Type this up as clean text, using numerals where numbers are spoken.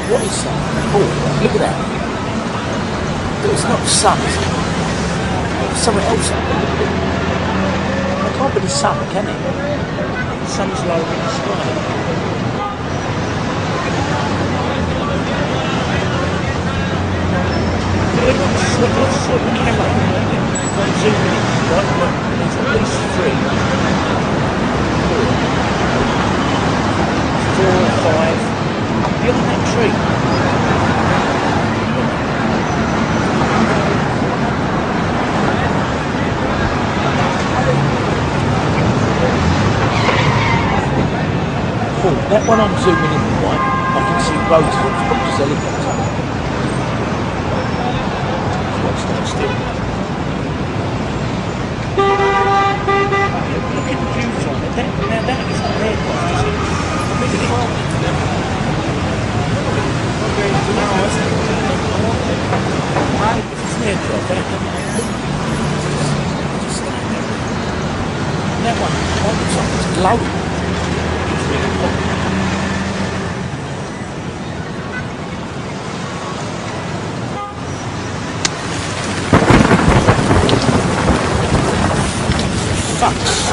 What is that? Oh, look at that. It's not the sun, is it? There's something else up there. It can't be the sun, can it? The sun's low in the sky. Let's sort the camera. I'm zooming in. Right, there's at least 3, 4, 5 behind that tree. Oh, that one I'm zooming in right, I can see roads of Fox's helicopter. Let's stand still. Look at the viewfinder. Now that is an aircraft, is it? Look at it. It's an aircraft, just stand there. And that one, on the top, is glowing. Fuck.